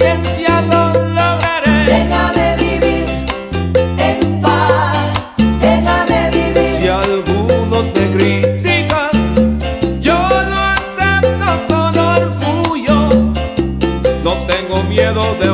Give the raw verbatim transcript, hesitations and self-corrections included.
conciencia lo lograré. Déjame vivir en paz, déjame vivir. Si algunos me critican, yo lo acepto con orgullo. No tengo miedo de